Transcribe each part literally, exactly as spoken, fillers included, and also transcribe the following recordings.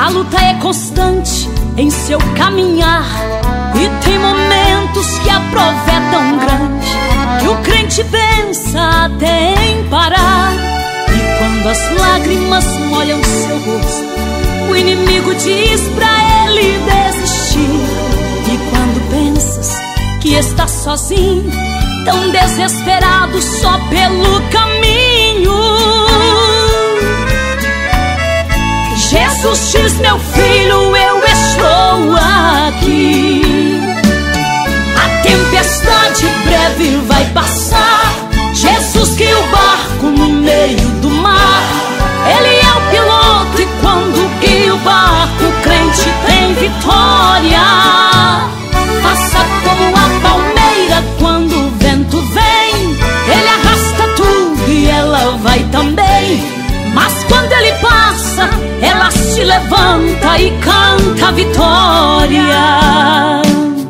luta é constante em seu caminhar, e tem momentos que a prova é tão grande que o crente pensa até em parar. E quando as lágrimas molham seu rosto, o inimigo diz pra ele desistir. E quando pensas que está sozinho, tão desesperado só pelo caminho, Jesus diz: meu filho, eu estou aqui. A tempestade breve vai passar. Jesus guia o barco no meio do mar. Ele é o piloto e quando guia o barco, o crente tem vitória. Faça como a palmeira quando o vento vem. Ele arrasta tudo e ela vai também. Mas quando ele passa, ela se levanta e canta a vitória.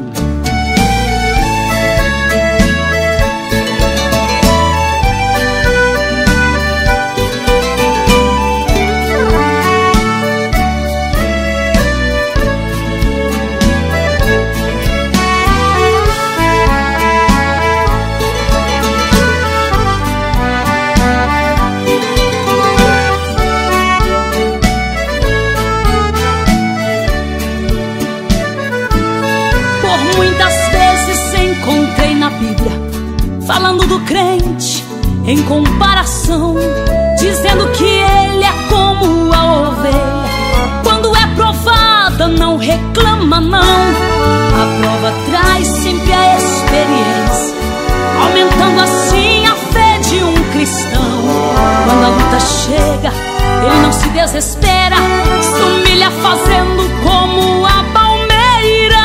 Falando do crente em comparação, dizendo que ele é como a ovelha. Quando é provada não reclama não. A prova traz sempre a experiência, aumentando assim a fé de um cristão. Quando a luta chega, ele não se desespera, se humilha fazendo como a palmeira.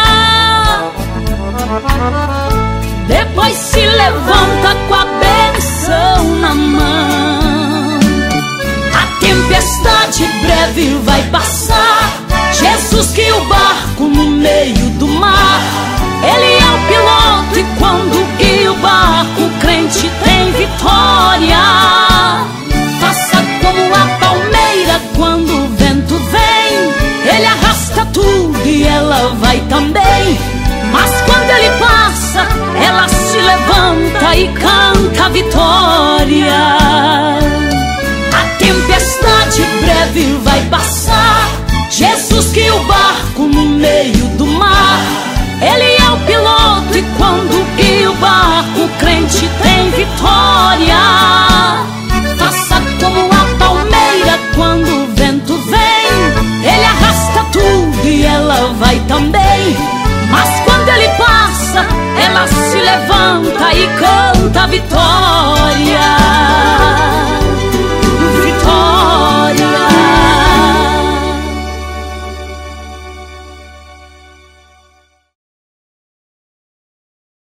Depois se levanta com a bênção na mão. A tempestade breve vai passar. Jesus guia o barco no meio do mar. Ele é o piloto e quando guia o barco, o crente tem vitória. Faça como a palmeira quando o vento vem. Ele arrasta tudo e ela vai também. Mas quando ele passa, ela se levanta e canta a vitória. A tempestade breve vai passar. Jesus guia o barco no meio do mar. Ele é o piloto e quando guia o barco, o crente tem vitória. Faça como a palmeira quando o vento vem. Ele arrasta tudo e ela vai também. Mas quando ele passa, ela se levanta e canta a vitória.